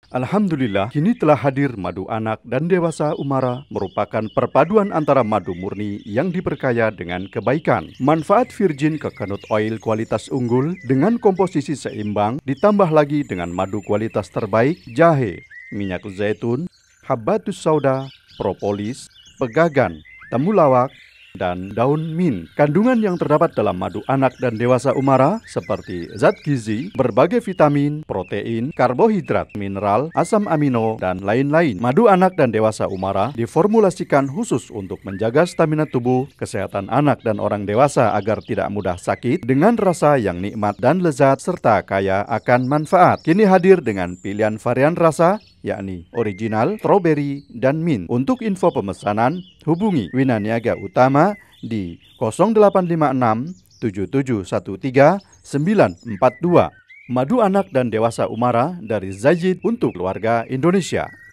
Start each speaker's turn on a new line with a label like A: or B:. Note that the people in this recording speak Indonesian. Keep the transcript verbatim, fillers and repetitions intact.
A: Alhamdulillah, kini telah hadir madu anak dan dewasa Umara merupakan perpaduan antara madu murni yang diperkaya dengan kebaikan. Manfaat virgin coconut oil kualitas unggul dengan komposisi seimbang ditambah lagi dengan madu kualitas terbaik, jahe, minyak zaitun, habbatus sauda, propolis, pegagan, temulawak, dan daun mint. Kandungan yang terdapat dalam madu anak dan dewasa Umara seperti zat gizi, berbagai vitamin, protein, karbohidrat, mineral, asam amino, dan lain-lain. Madu anak dan dewasa Umara diformulasikan khusus untuk menjaga stamina tubuh, kesehatan anak dan orang dewasa agar tidak mudah sakit dengan rasa yang nikmat dan lezat serta kaya akan manfaat. Kini hadir dengan pilihan varian rasa yakni original, strawberry, dan mint. Untuk info pemesanan, hubungi Winaniaga Utama di nol delapan lima enam tujuh tujuh satu tiga sembilan empat dua. Madu anak dan dewasa Umara dari Zayid untuk keluarga Indonesia.